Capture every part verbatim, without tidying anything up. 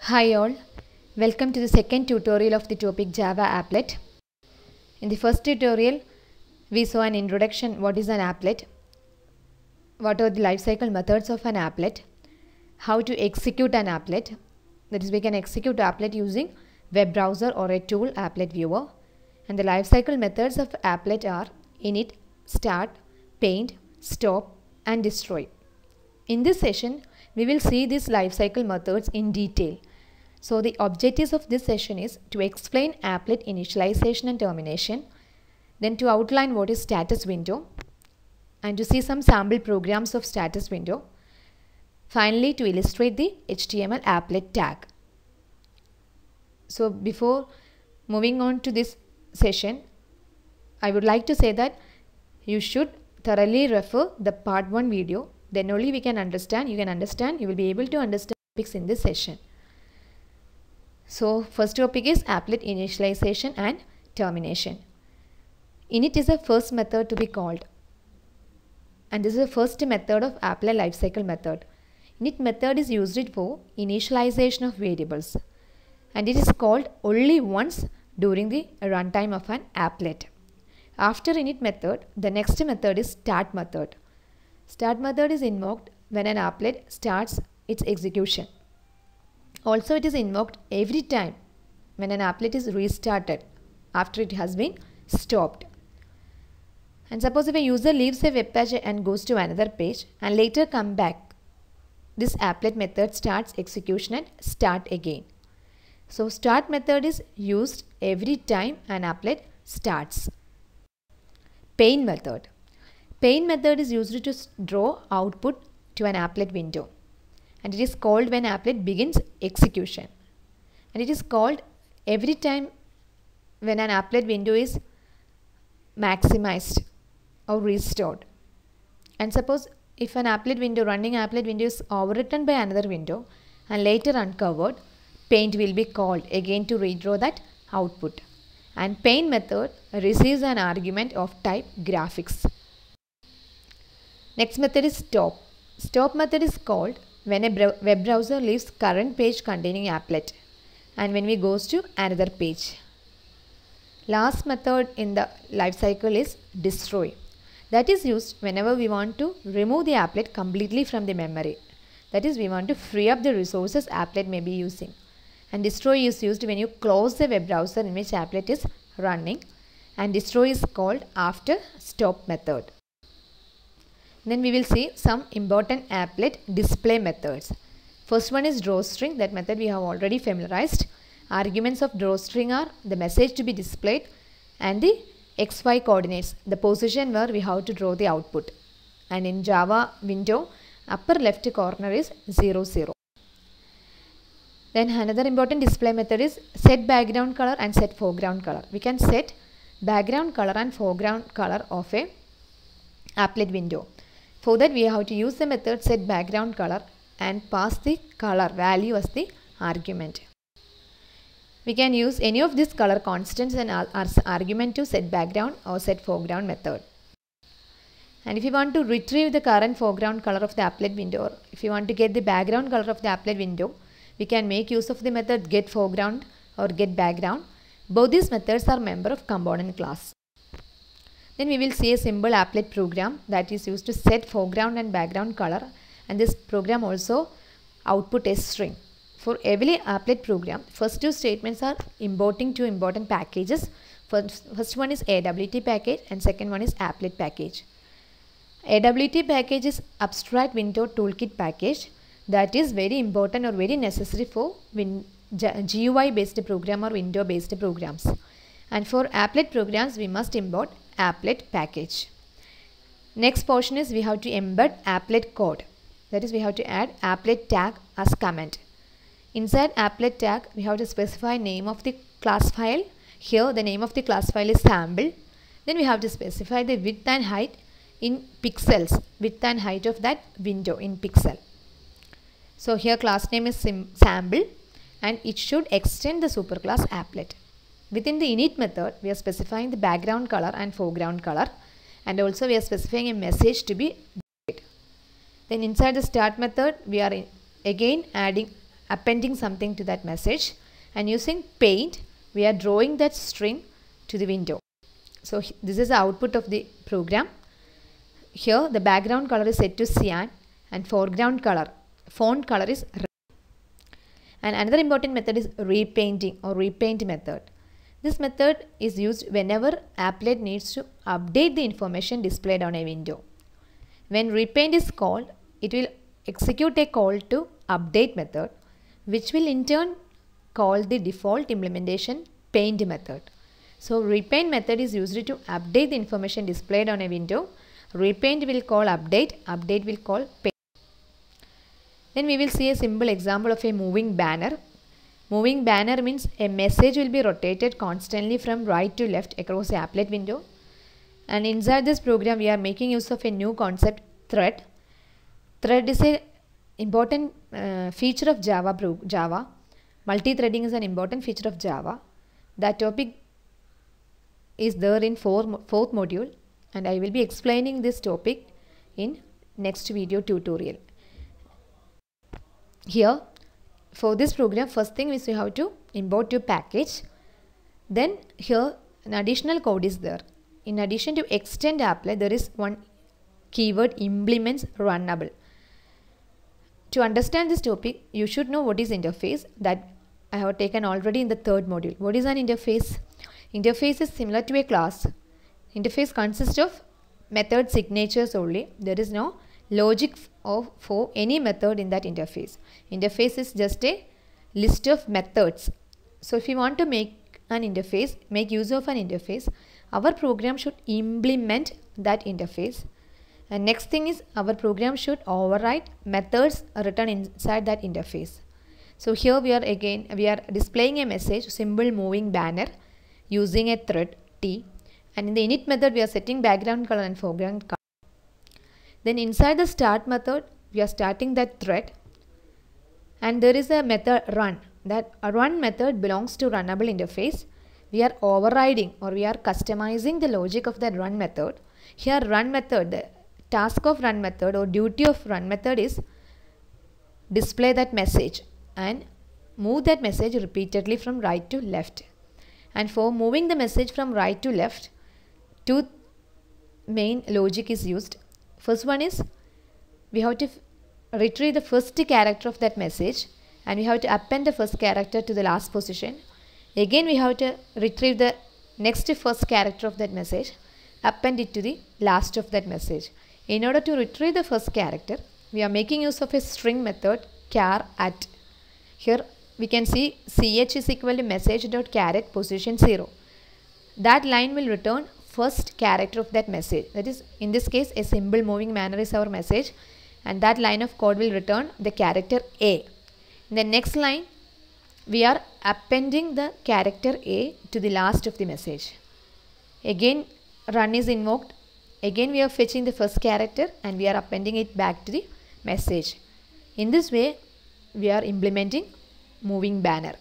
Hi all, welcome to the second tutorial of the topic Java Applet. In the first tutorial, we saw an introduction, what is an applet, what are the lifecycle methods of an applet, how to execute an applet, that is we can execute applet using web browser or a tool applet viewer, and the lifecycle methods of applet are init, start, paint, stop and destroy. In this session, we will see these lifecycle methods in detail. So the objectives of this session is to explain applet initialization and termination, then to outline what is status window, and to see some sample programs of status window. Finally, to illustrate the H T M L applet tag. So before moving on to this session, I would like to say that you should thoroughly refer the part one video. Then only we can understand, you can understand, you will be able to understand topics in this session. So first topic is applet initialization and termination. Init is the first method to be called, and this is the first method of applet lifecycle method. Init method is used for initialization of variables, and it is called only once during the runtime of an applet. After init method, the next method is start method. Start method is invoked when an applet starts its execution. Also, it is invoked every time when an applet is restarted after it has been stopped. And suppose if a user leaves a web page and goes to another page and later come back, this applet method starts execution and start again. So start method is used every time an applet starts. Paint method. Paint method is used to draw output to an applet window, and it is called when applet begins execution, and it is called every time when an applet window is maximized or restored. And suppose if an applet window, running applet window is overwritten by another window and later uncovered, paint will be called again to redraw that output, and paint method receives an argument of type graphics. Next method is stop. Stop method is called when a web browser leaves current page containing applet and when we goes to another page. Last method in the life cycle is destroy. That is used whenever we want to remove the applet completely from the memory. That is, we want to free up the resources applet may be using. And destroy is used when you close the web browser in which applet is running, and destroy is called after stop method. Then we will see some important applet display methods. First one is drawString. That method we have already familiarized. Arguments of drawString are the message to be displayed and the X Y coordinates, the position where we have to draw the output. And in Java window, upper left corner is zero zero. Then another important display method is set background color and set foreground color. We can set background color and foreground color of a applet window. For that, we have to use the method set background color and pass the color value as the argument. We can use any of these color constants and as argument to set background or set foreground method. And if you want to retrieve the current foreground color of the applet window, or if you want to get the background color of the applet window, we can make use of the method get foreground or get background. Both these methods are member of component class. Then we will see a simple applet program that is used to set foreground and background color, and this program also output a string. For every applet program, first two statements are importing two important packages. First, first one is A W T package and second one is applet package. A W T package is abstract window toolkit package that is very important or very necessary for win G U I based program or window based programs. And for applet programs, we must import applet package. Next portion is we have to embed applet code. That is, we have to add applet tag as comment. Inside applet tag, we have to specify name of the class file. Here the name of the class file is sample. Then we have to specify the width and height in pixels, width and height of that window in pixel. So here class name is sample and it should extend the superclass applet. Within the init method, we are specifying the background color and foreground color, and also we are specifying a message to be displayed. Then inside the start method, we are again adding appending something to that message, and using paint we are drawing that string to the window. So this is the output of the program. Here the background color is set to cyan and foreground color, font color is red. And another important method is repainting or repaint method. This method is used whenever applet needs to update the information displayed on a window. When repaint is called, it will execute a call to update method, which will in turn call the default implementation paint method. So repaint method is used to update the information displayed on a window. Repaint will call update, update will call paint. Then we will see a simple example of a moving banner. Moving banner means a message will be rotated constantly from right to left across the applet window. And inside this program we are making use of a new concept, thread. Thread is a important uh, feature of Java. Java. Multi-threading is an important feature of Java. That topic is there in four, fourth module, and I will be explaining this topic in next video tutorial. Here for this program, first thing is you have to import your package. Then here an additional code is there. In addition to extend applet, there is one keyword, implements runnable. To understand this topic, you should know what is interface, that I have taken already in the third module. What is an interface? Interface is similar to a class. Interface consists of method signatures only. There is no logic of for any method in that interface. Interface is just a list of methods. So if you want to make an interface, make use of an interface, our program should implement that interface. And next thing is our program should override methods written inside that interface. So here we are again, we are displaying a message, symbol moving banner using a thread T, and in the init method we are setting background color and foreground color. Then inside the start method we are starting that thread, and there is a method run. That run method belongs to runnable interface. We are overriding or we are customizing the logic of that run method. Here run method, the task of run method or duty of run method is display that message and move that message repeatedly from right to left. And for moving the message from right to left, two main logic is used. First one is we have to retrieve the first character of that message, and we have to append the first character to the last position. Again we have to retrieve the next first character of that message, append it to the last of that message. In order to retrieve the first character, we are making use of a string method char at. Here we can see ch is equal to message dot char at position zero. That line will return first character of that message. That is, in this case, a symbol moving banner is our message, and that line of code will return the character A. In the next line, we are appending the character A to the last of the message. Again, run is invoked. Again, we are fetching the first character and we are appending it back to the message. In this way, we are implementing moving banner.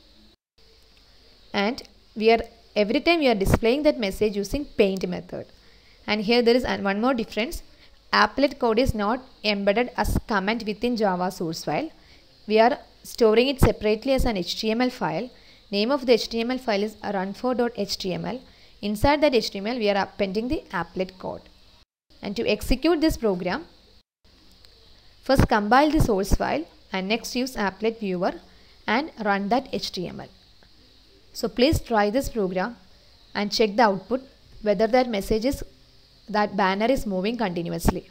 And we are every time we are displaying that message using paint method. And here there is one more difference. Applet code is not embedded as comment within Java source file. We are storing it separately as an H T M L file. Name of the H T M L file is run four dot H T M L. Inside that H T M L we are appending the applet code. And to execute this program, first compile the source file and next use applet viewer and run that H T M L. So please try this program and check the output whether that message is, that banner is moving continuously.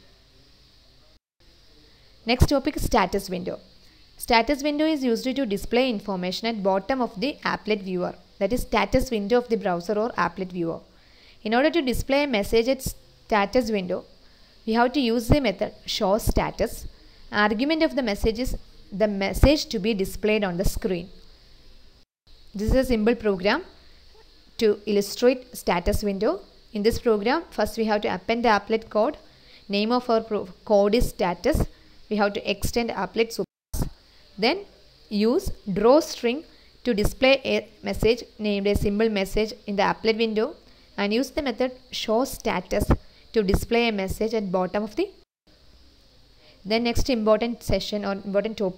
Next topic is status window. Status window is used to display information at bottom of the applet viewer. That is status window of the browser or applet viewer. In order to display a message at status window, we have to use the method show status. Argument of the message is the message to be displayed on the screen. This is a simple program to illustrate status window. In this program, first we have to append the applet code. Name of our code is status. We have to extend applet super. Then use draw string to display a message named a symbol message in the applet window, and use the method show status to display a message at bottom of the. The next important session or important topic is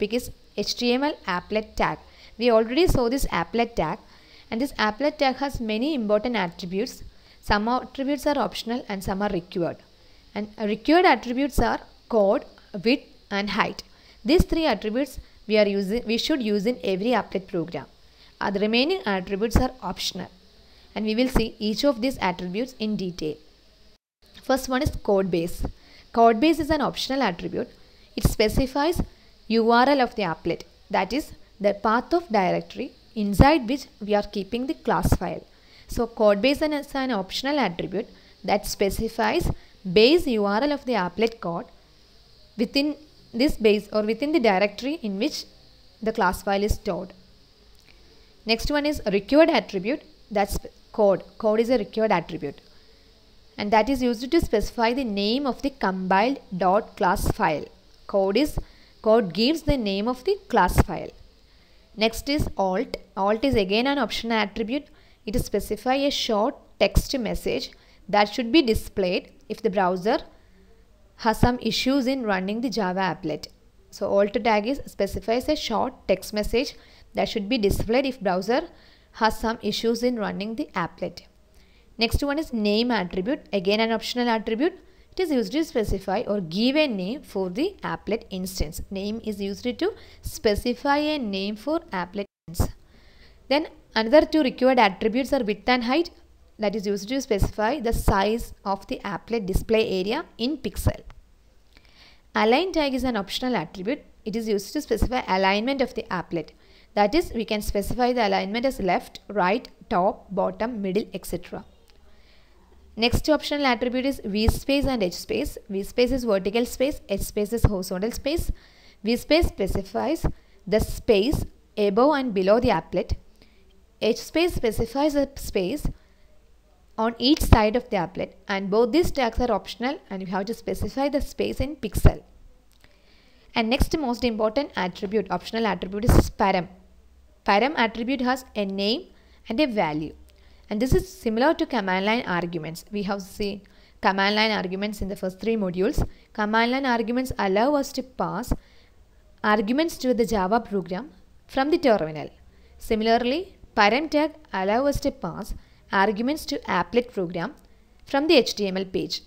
H T M L applet tag. We already saw this applet tag, and this applet tag has many important attributes. Some attributes are optional and some are required. And required attributes are code, width and height. These three attributes we are using we should use in every applet program. Uh, the remaining attributes are optional, and we will see each of these attributes in detail. First one is code base. Code base is an optional attribute. It specifies U R L of the applet, that is the path of directory inside which we are keeping the class file. So code base is an optional attribute that specifies base U R L of the applet code within this base or within the directory in which the class file is stored. Next one is required attribute. That's code. Code is a required attribute, and that is used to specify the name of the compiled dot class file. Code is code gives the name of the class file. Next is alt. Alt is again an optional attribute. It specifies a short text message that should be displayed if the browser has some issues in running the Java applet. So alt tag is specifies a short text message that should be displayed if browser has some issues in running the applet. Next one is name attribute, again an optional attribute. It is used to specify or give a name for the applet instance. Name is used to specify a name for applet instance. Then another two required attributes are width and height, that is used to specify the size of the applet display area in pixel. Align tag is an optional attribute. It is used to specify alignment of the applet. That is, we can specify the alignment as left, right, top, bottom, middle, et cetera. Next optional attribute is vspace and hspace. Vspace is vertical space, hspace is horizontal space. Vspace specifies the space above and below the applet. Hspace specifies a space on each side of the applet, and both these tags are optional, and we have to specify the space in pixel. And next most important attribute, optional attribute, is param. Param attribute has a name and a value, and this is similar to command line arguments. We have seen command line arguments in the first three modules. Command line arguments allow us to pass arguments to the Java program from the terminal. Similarly, param tag allow us to pass arguments to applet program from the H T M L page.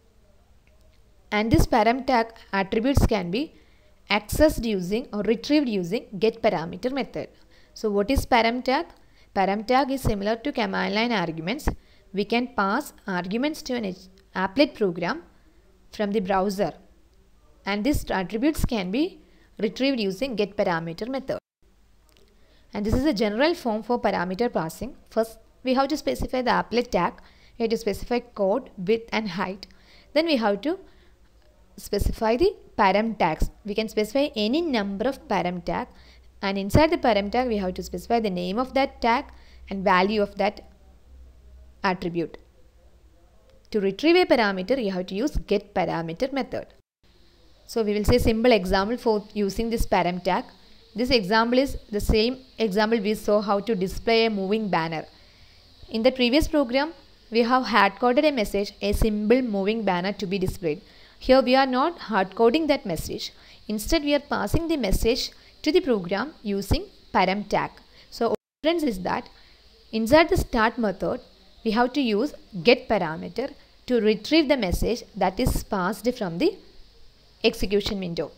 And this param tag attributes can be accessed using or retrieved using getParameter method. So what is param tag? Param tag is similar to command line arguments. We can pass arguments to an applet program from the browser, and these attributes can be retrieved using getParameter method. And this is a general form for parameter passing. First, we have to specify the applet tag. We have to specify code, width and height. Then we have to specify the param tags. We can specify any number of param tag, and inside the param tag we have to specify the name of that tag and value of that attribute. To retrieve a parameter, you have to use getParameter method. So we will say simple example for using this param tag. This example is the same example we saw how to display a moving banner. In the previous program, we have hard-coded a message, a simple moving banner to be displayed. Here we are not hard-coding that message. Instead, we are passing the message to the program using param tag. So, the difference is that inside the start method, we have to use getParameter to retrieve the message that is passed from the execution window.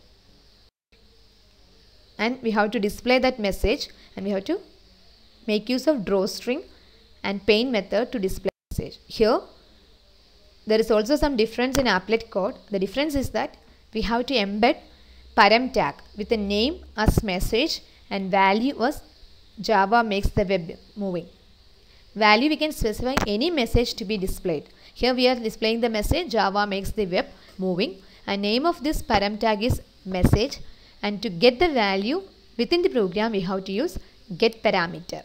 And we have to display that message, and we have to make use of drawString and paint method to display the message. Here, there is also some difference in applet code. The difference is that we have to embed param tag with a name as message and value as Java makes the web moving. Value, we can specify any message to be displayed. Here we are displaying the message Java makes the web moving, and name of this param tag is message, and to get the value within the program we have to use getParameter.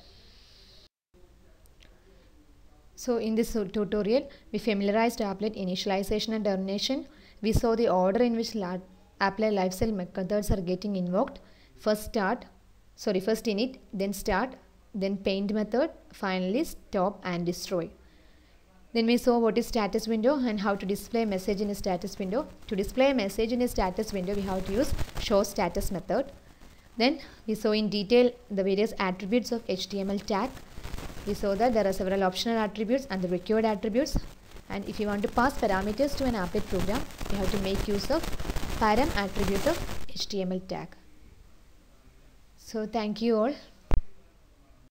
So in this tutorial, we familiarized applet initialization and termination. We saw the order in which applet lifecycle methods are getting invoked. First start, sorry, first init, then start, then paint method, finally stop and destroy. Then we saw what is status window and how to display a message in a status window. To display a message in a status window, we have to use show status method. Then we saw in detail the various attributes of H T M L tag. We saw that there are several optional attributes and the required attributes. And if you want to pass parameters to an applet program, you have to make use of param attribute of H T M L tag. So thank you all.